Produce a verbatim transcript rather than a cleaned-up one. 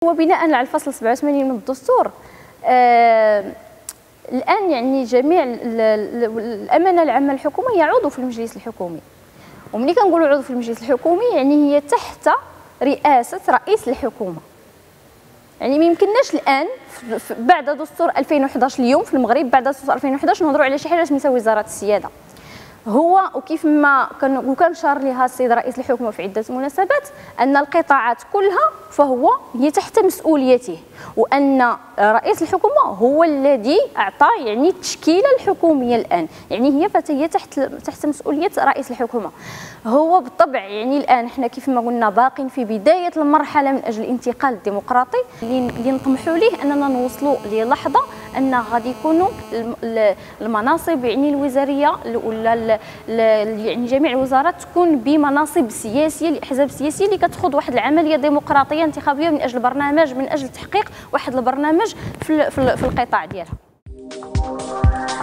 وبناء على الفصل سبعة وثمانين من الدستور آه الآن يعني جميع الأمانة العامة للحكومة هي عضو في المجلس الحكومي. وملي كنقولوا عضو في المجلس الحكومي يعني هي تحت رئاسة رئيس الحكومة. يعني ما يمكنناش الآن بعد دستور ألفين وأحد عشر اليوم في المغرب بعد دستور ألفين وأحد عشر نهضروا على شي حاجة سميتها وزارة السيادة. هو وكيف ما كان وكان شار لها السيد رئيس الحكومة في عدة مناسبات أن القطاعات كلها فهو هي تحت مسؤوليته، وأن رئيس الحكومة هو الذي أعطى يعني التشكيلة الحكومية الآن، يعني هي فهي تحت تحت مسؤولية رئيس الحكومة. هو بالطبع يعني الآن احنا كيف ما قلنا باقين في بداية المرحلة من أجل الانتقال الديمقراطي اللي نطمحوا ليه أننا نوصلوا للحظة أن غادي يكونوا المناصب يعني الوزارية ولا يعني جميع الوزارات تكون بمناصب سياسيه لاحزاب سياسيه اللي كتخوض واحد العمليه ديمقراطيه انتخابيه من اجل برنامج من اجل تحقيق واحد البرنامج في في القطاع ديالها.